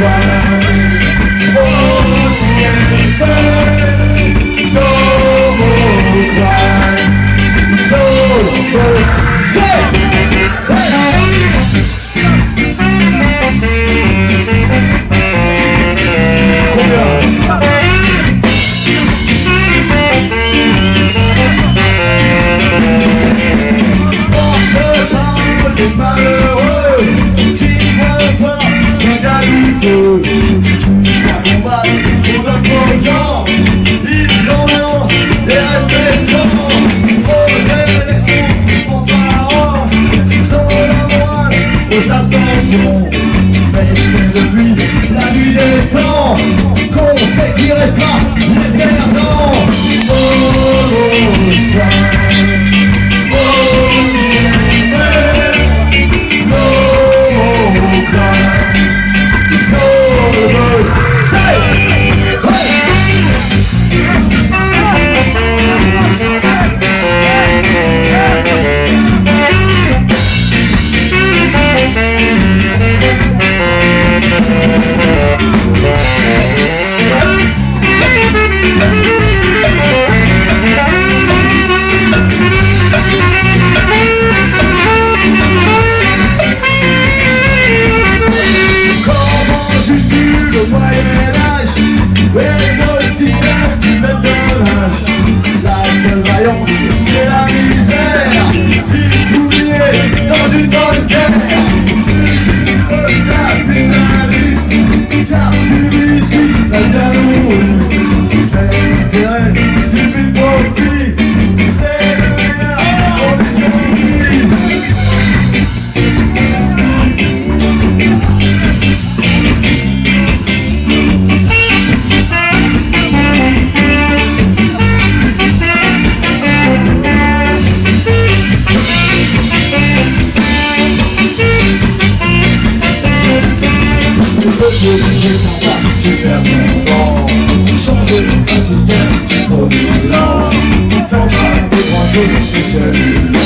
Malheureux qui voient pas l'égalité, tu vas combattre pour d'autres gens. Ils annoncent des respectants aux élections pour parents. Ils ont la moelle aux abstentions. Mais c'est depuis la nuit des temps qu'on sait qu'il restera les perdants. Le Moyen-Âge et le système du bétonnage. La seule vaillante, c'est la misère. Vite oubliée dans une bonne guerre. Tu es capitaliste, car tu vis ici, très bien nourri. Tes intérêts, du but profit, c'est le meilleur condition de vie. J'ai sans pas, tu perds ton temps. Changer un système, faut du lent. Faut pas débrancher, j'ai